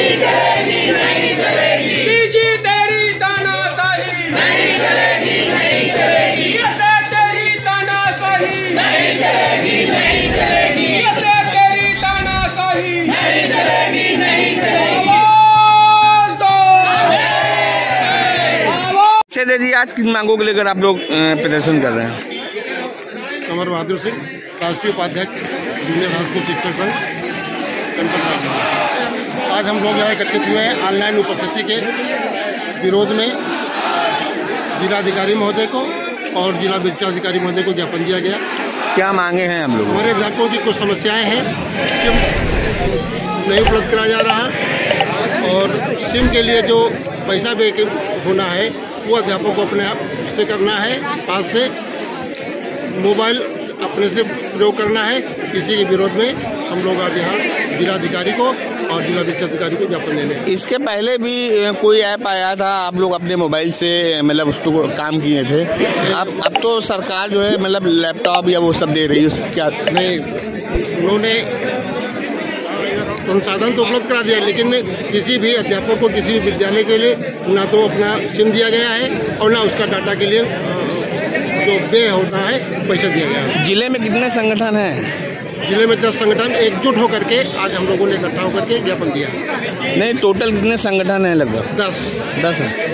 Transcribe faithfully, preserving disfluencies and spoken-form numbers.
बीजी तेरी तानाशाही नहीं चलेगी, नहीं चलेगी। ये तेरी तानाशाही नहीं चलेगी, नहीं चलेगी। ये तेरी तानाशाही नहीं चलेगी, नहीं चलेगी। आवाज दो, आवाज। अच्छा दीदी, आज किन मांगों को लेकर आप लोग प्रदर्शन कर रहे हैं? अमर बहादुर सिंह, राष्ट्रीय उपाध्यक्ष जूनियर हाई स्कूल शिक्षक संघ जनपद राजनगर। आज हम लोग यहाँ एकत्रित हुए हैं ऑनलाइन उपस्थिति के विरोध में। जिलाधिकारी महोदय को और जिला विकास अधिकारी महोदय को ज्ञापन दिया गया। क्या मांगे हैं हम लोग? हमारे अध्यापकों की कुछ समस्याएं हैं, सिम नहीं उपलब्ध कराया जा रहा और सिम के लिए जो पैसा पे होना है वो अध्यापकों को अपने आप से करना है, पास से मोबाइल अपने से प्रयोग करना है। इसी के विरोध में हम लोग आज यहाँ जिलाधिकारी को और जिला विकास अधिकारी को ज्ञापन देने। इसके पहले भी कोई ऐप आया था, आप लोग अपने मोबाइल से मतलब उसको काम किए थे। अब अब तो सरकार जो है मतलब लैपटॉप या वो सब दे रही है, क्या नहीं? उन्होंने संसाधन तो उपलब्ध करा दिया, लेकिन किसी भी अध्यापक को किसी भी विद्यालय के लिए ना तो अपना सिम दिया गया है और ना उसका डाटा के लिए जो पे होता है पैसा दिया गया है। जिले में कितने संगठन हैं? जिले में दस संगठन एकजुट होकर के आज हम लोगों ने इकट्ठा होकर के ज्ञापन दिया। नहीं, टोटल कितने संगठन हैं? लगभग दस दस हैं।